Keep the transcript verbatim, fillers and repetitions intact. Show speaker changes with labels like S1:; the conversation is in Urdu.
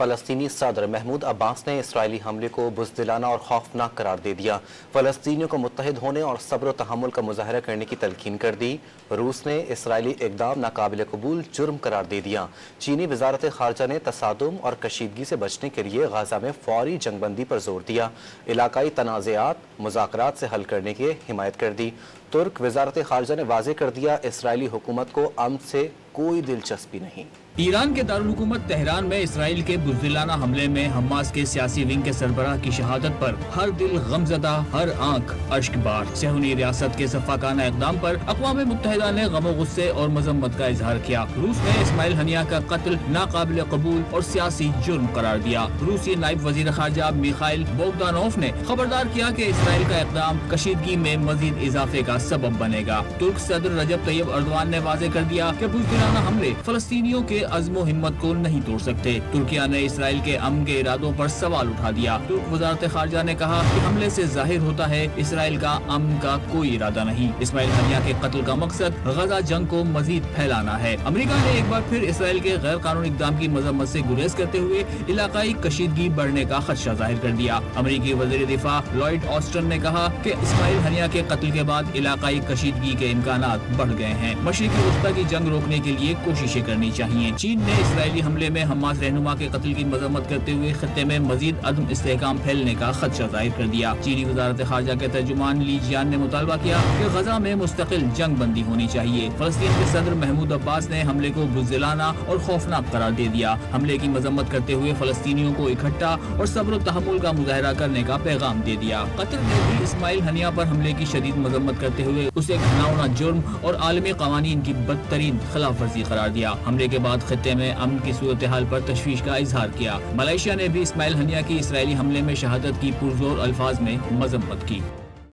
S1: فلسطینی صدر محمود عباس نے اسرائیلی حملے کو بزدلانہ اور خوفناک قرار دے دیا۔ فلسطینیوں کو متحد ہونے اور صبر و تحمل کا مظاہرہ کرنے کی تلقین کر دی۔ روس نے اسرائیلی اقدام ناقابل قبول جرم قرار دے دیا۔ چینی وزارت خارجہ نے تصادم اور کشیدگی سے بچنے کے لیے غزہ میں فوری جنگ بندی پر زور دیا۔ علاقائی تنازعات مذاکرات سے حل کرنے کی حمایت کر دی۔ ترک وزارت خارجہ نے واضح کر دیا اسرائیلی حکومت کو امن سے کوئی دلچسپی نہیں۔
S2: ایران کے دارالحکومت تہران میں اسرائیل کے بزدلانہ حملے میں حماس کے سیاسی ونگ کے سربراہ کی شہادت پر ہر دل غمزدہ، ہر آنکھ اشک بار۔ صہیونی ریاست کے سفاکانہ اقدام پر اقوام متحدہ نے غم و غصے اور مذمت کا اظہار کیا۔ روس نے اسماعیل ہنیہ کا قتل ناقابل قبول اور سیاسی جرم قرار دیا۔ روسی نائب وزیر خارجہ میخائیل بوگدانوف نے خبردار کیا کہ اسرائیل کا اقدام کشیدگی میں مزید اضافے کا سبب بنے گا۔ ترک صدر رجب طیب اردوان نے واضح کر دیا کہ بزدلانہ حملے فلسطینیوں کے عزم و ہمت کو نہیں توڑ سکتے۔ ترکیہ نے اسرائیل کے امن کے ارادوں پر سوال اٹھا دیا۔ ترک وزارت خارجہ نے کہا کہ حملے سے ظاہر ہوتا ہے اسرائیل کا امن کا کوئی ارادہ نہیں۔ اسماعیل ہنیہ کے قتل کا مقصد غزہ جنگ کو مزید پھیلانا ہے۔ امریکہ نے ایک بار پھر اسرائیل کے غیر قانونی اقدام کی مذمت سے گریز کرتے ہوئے علاقائی کشیدگی بڑھنے کا خدشہ ظاہر کر دیا۔ امریکی وزیر دفاع لوئڈ آسٹن نے کہا کہ اسماعیل ہنیہ کے قتل کے بعد علاقائی کشیدگی کے امکانات بڑھ گئے ہیں۔ مشرقی وسطی کی جنگ روکنے کے لیے کوششیں کرنی چاہیے۔ چین نے اسرائیلی حملے میں حماس رہنما کے قتل کی مذمت کرتے ہوئے خطے میں مزید عدم استحکام پھیلنے کا خدشہ ظاہر کر دیا۔ چینی وزارت خارجہ کے ترجمان لی جیان نے مطالبہ کیا کہ غزہ میں مستقل جنگ بندی ہونی چاہیے۔ فلسطین کے صدر محمود عباس نے حملے کو بزدلانہ اور خوفناک قرار دے دیا۔ حملے کی مذمت کرتے ہوئے فلسطینیوں کو اکٹھا اور صبر و تحمل کا مظاہرہ کرنے کا پیغام دے دیا۔ قطر نے بھی اسماعیل ہنیہ پر حملے کی شدید مذمت کرتے ہوئے اسے گھناؤنا جرم اور عالمی قوانین کی بدترین خلاف ورزی قرار دیا۔ حملے کے بعد خطے میں امن کی صورتحال پر تشویش کا اظہار کیا۔ ملائیشیا نے بھی اسماعیل ہنیہ کی اسرائیلی حملے میں شہادت کی پرزور الفاظ میں مذمت کی۔